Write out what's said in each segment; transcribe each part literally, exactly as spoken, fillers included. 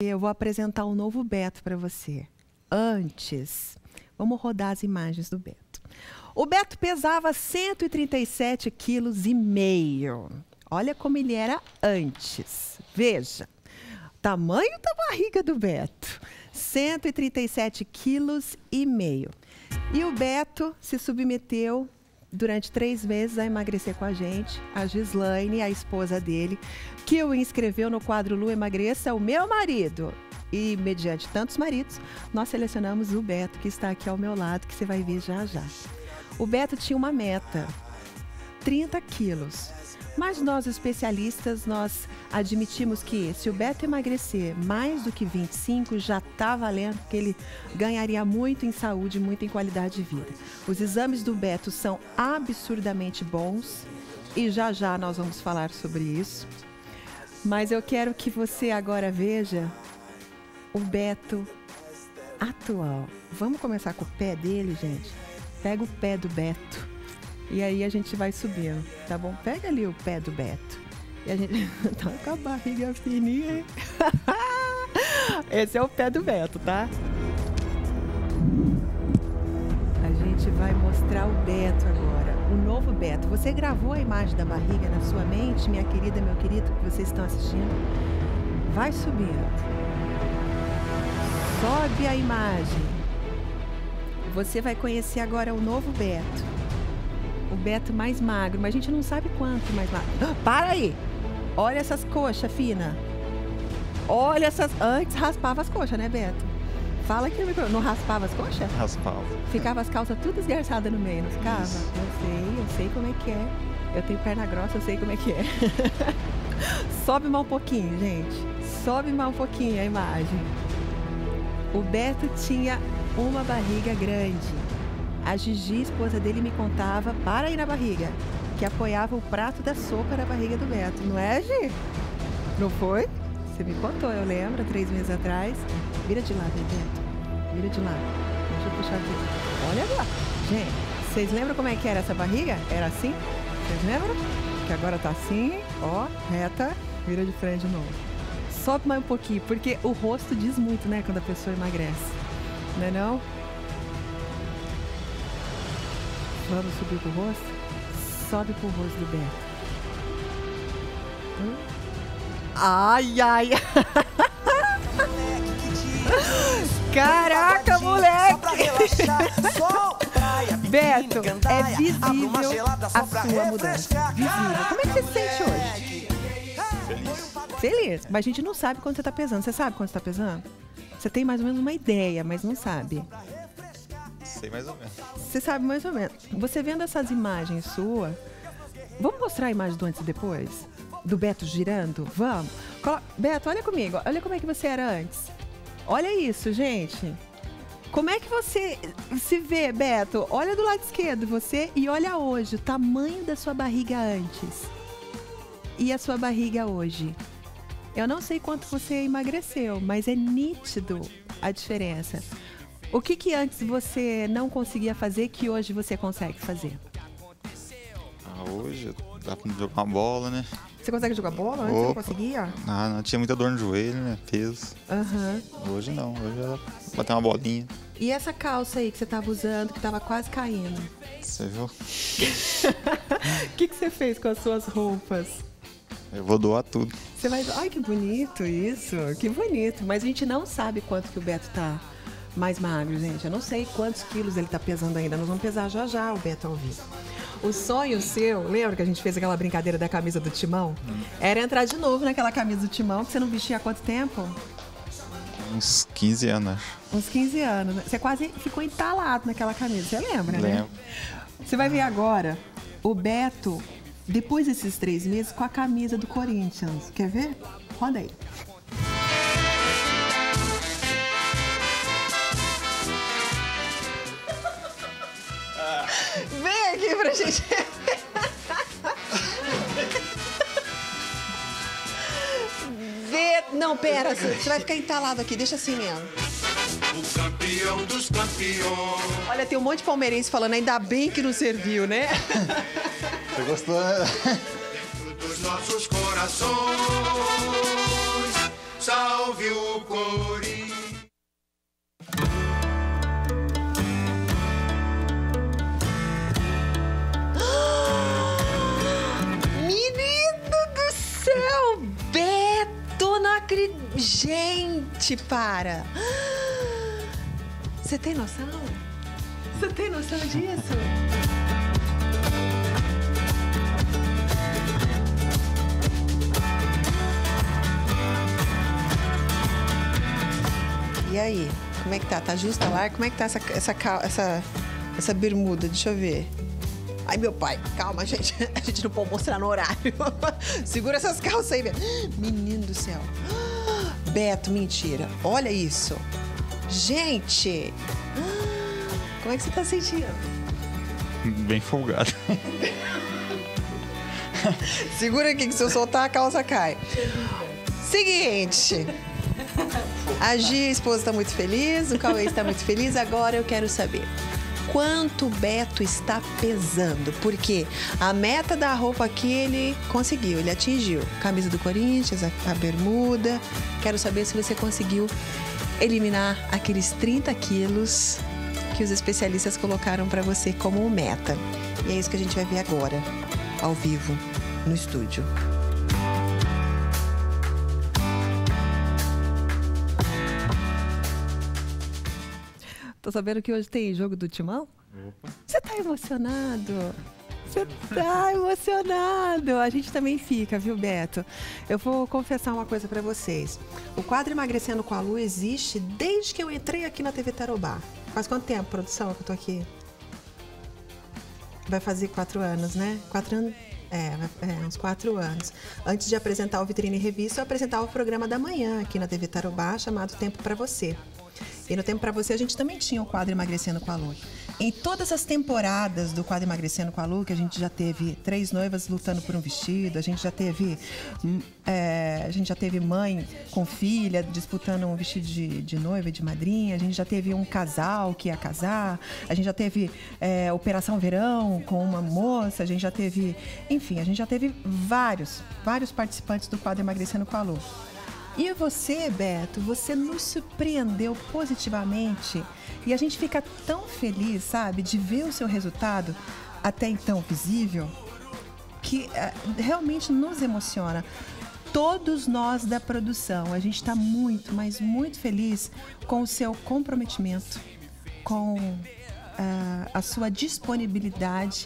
Eu vou apresentar um novo Beto para você. Antes, vamos rodar as imagens do Beto. O Beto pesava cento e trinta e sete quilos e meio. Olha como ele era antes. Veja, tamanho da barriga do Beto. cento e trinta e sete quilos e meio. E o Beto se submeteu durante três meses a emagrecer com a gente. A Gislaine, a esposa dele, que o inscreveu no quadro Lu Emagreça, o meu marido. E, mediante tantos maridos, nós selecionamos o Beto, que está aqui ao meu lado, que você vai ver já já. O Beto tinha uma meta, trinta quilos. Mas nós, especialistas, nós admitimos que se o Beto emagrecer mais do que vinte e cinco, já está valendo, porque ele ganharia muito em saúde, muito em qualidade de vida. Os exames do Beto são absurdamente bons e já já nós vamos falar sobre isso. Mas eu quero que você agora veja o Beto atual. Vamos começar com o pé dele, gente? Pega o pé do Beto. E aí a gente vai subindo, tá bom? Pega ali o pé do Beto. E a gente tá com a barriga fininha, hein? Esse é o pé do Beto, tá? A gente vai mostrar o Beto agora, o novo Beto. Você gravou a imagem da barriga na sua mente, minha querida, meu querido, que vocês estão assistindo? Vai subindo. Sobe a imagem. Você vai conhecer agora o novo Beto. O Beto mais magro, mas a gente não sabe quanto mais magro. Ah, para aí! Olha essas coxas finas. Olha essas... Antes raspava as coxas, né, Beto? Fala aqui, não raspava as coxas? Raspava. Ficava as calças tudo esgarçadas no meio, não ficava? Isso. Eu sei, eu sei como é que é. Eu tenho perna grossa, eu sei como é que é. Sobe mais um pouquinho, gente. Sobe mais um pouquinho a imagem. O Beto tinha uma barriga grande. A Gigi, esposa dele, me contava, para aí na barriga, que apoiava o prato da sopa na barriga do Beto. Não é, Gi? Não foi? Você me contou, eu lembro, três meses atrás. Vira de lado aí, Beto. Vira de lado. Deixa eu puxar aqui. Olha agora. Gente, vocês lembram como é que era essa barriga? Era assim? Vocês lembram? Que agora tá assim, ó, reta, vira de frente de novo. Sobe mais um pouquinho, porque o rosto diz muito, né, quando a pessoa emagrece. Não é não? Vamos subir pro rosto? Sobe pro rosto do Beto. Hum? Ai, ai. Caraca, moleque. Beto, é visível a sua mudança. Visível. Como é que você se sente hoje? Feliz. Feliz. Mas a gente não sabe quanto você tá pesando. Você sabe quanto você tá pesando? Você tem mais ou menos uma ideia, mas não sabe. Sei mais ou menos. Você sabe mais ou menos. Você vendo essas imagens suas, vamos mostrar a imagem do antes e depois? Do Beto girando? Vamos. Colo... Beto, olha comigo. Olha como é que você era antes. Olha isso, gente. Como é que você se vê, Beto? Olha do lado esquerdo você e olha hoje, o tamanho da sua barriga antes. E a sua barriga hoje. Eu não sei quanto você emagreceu, mas é nítido a diferença. O que que antes você não conseguia fazer que hoje você consegue fazer? Ah, hoje dá pra jogar uma bola, né? Você consegue jogar bola? Antes Opa. você não conseguia? Ah, não tinha muita dor no joelho, né? Peso. Aham. Hoje não, hoje ela bater uma bolinha. E essa calça aí que você tava usando, que tava quase caindo? Você viu? O que que você fez com as suas roupas? Eu vou doar tudo. Você vai... Ai, que bonito isso. Que bonito. Mas a gente não sabe quanto que o Beto tá mais magro, gente. Eu não sei quantos quilos ele tá pesando ainda. Nós vamos pesar já já o Beto ao vivo. O sonho seu, lembra que a gente fez aquela brincadeira da camisa do Timão? Hum. Era entrar de novo naquela camisa do Timão, que você não vestia há quanto tempo? Uns quinze anos, acho. Uns quinze anos. Né? Você quase ficou entalado naquela camisa. Você lembra, Lembro. né? Você vai ver agora o Beto, depois desses três meses, com a camisa do Corinthians. Quer ver? Roda aí. Vem aqui pra gente. Vê. Não, pera, você vai ficar entalado aqui, deixa assim mesmo. O campeão dos campeões. Olha, tem um monte de palmeirense falando, ainda bem que não serviu, né? Você gostou, né? Dentro dos nossos corações, salve o Corinthians. Menino do céu, Beto, não acredito. Gente, para. Você tem noção? Você tem noção disso? E aí, como é que tá? Tá justa lá? Como é que tá essa, essa, essa, essa bermuda? Deixa eu ver. Ai, meu pai, calma, gente. A gente não pode mostrar no horário. Segura essas calças aí, Beto. Menino do céu. Beto, mentira. Olha isso. Gente. Como é que você tá sentindo? Bem folgado. Segura aqui que se eu soltar a calça cai. Seguinte. A Gia, a esposa, está muito feliz, o Cauê está muito feliz. Agora eu quero saber quanto o Beto está pesando. Porque a meta da roupa aqui ele conseguiu, ele atingiu. Camisa do Corinthians, a, a bermuda. Quero saber se você conseguiu eliminar aqueles trinta quilos que os especialistas colocaram para você como meta. E é isso que a gente vai ver agora, ao vivo, no estúdio. Tô sabendo que hoje tem jogo do Timão? Opa. Você tá emocionado? Você tá emocionado? A gente também fica, viu, Beto? Eu vou confessar uma coisa pra vocês. O quadro Emagrecendo com a Lu existe desde que eu entrei aqui na T V Tarobá. Faz quanto tempo, produção, que eu tô aqui? Vai fazer quatro anos, né? Quatro anos? É, é, uns quatro anos. Antes de apresentar o Vitrine Revista, eu apresentava o programa da manhã aqui na T V Tarobá, chamado Tempo Pra Você. E no Tempo Pra Você a gente também tinha o quadro Emagrecendo com a Lu. Em todas as temporadas do quadro Emagrecendo com a Lu, que a gente já teve três noivas lutando por um vestido, a gente já teve, é, a gente já teve mãe com filha disputando um vestido de, de noiva e de madrinha, a gente já teve um casal que ia casar, a gente já teve é, Operação Verão com uma moça, a gente já teve, enfim, a gente já teve vários, vários participantes do quadro Emagrecendo com a Lu. E você, Beto, você nos surpreendeu positivamente e a gente fica tão feliz, sabe, de ver o seu resultado até então visível, que uh, realmente nos emociona. Todos nós da produção, a gente está muito, mas muito feliz com o seu comprometimento, com uh, a sua disponibilidade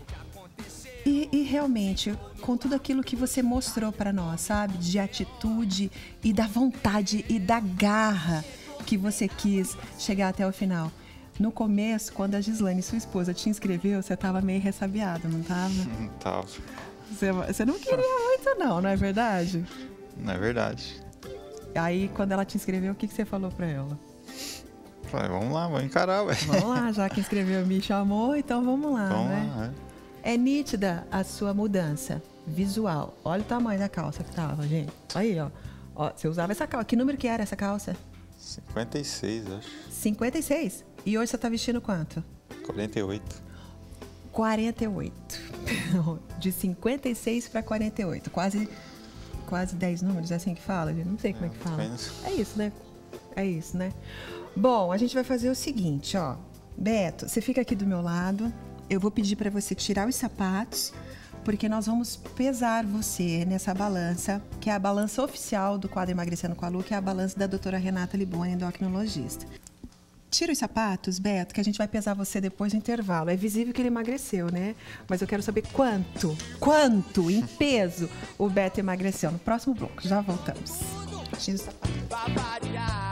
e, e realmente com tudo aquilo que você mostrou para nós, sabe? De atitude e da vontade e da garra que você quis chegar até o final. No começo, quando a Gislaine, sua esposa, te inscreveu, você estava meio ressabiado, não estava? Não tava. Você, você não queria muito não, não é verdade? Não é verdade. Aí, quando ela te inscreveu, o que, que você falou para ela? Falei, vamos lá, vamos encarar, ué. Vamos lá, já que inscreveu, me chamou, então vamos lá, Vamos né? lá, é. É nítida a sua mudança visual. Olha o tamanho da calça que tava, gente. Aí, ó. Ó, você usava essa calça. Que número que era essa calça? cinquenta e seis, acho. cinquenta e seis? E hoje você tá vestindo quanto? quarenta e oito. quarenta e oito. De cinquenta e seis para quarenta e oito. Quase, quase dez números, é assim que fala? Eu não sei como é, é que fala. É isso, né? É isso, né? Bom, a gente vai fazer o seguinte, ó. Beto, você fica aqui do meu lado. Eu vou pedir para você tirar os sapatos, porque nós vamos pesar você nessa balança, que é a balança oficial do quadro Emagrecendo com a Lu, que é a balança da doutora Renata Liboni, endocrinologista. Tira os sapatos, Beto, que a gente vai pesar você depois do intervalo. É visível que ele emagreceu, né? Mas eu quero saber quanto, quanto em peso o Beto emagreceu. No próximo bloco, já voltamos. Tira os sapatos.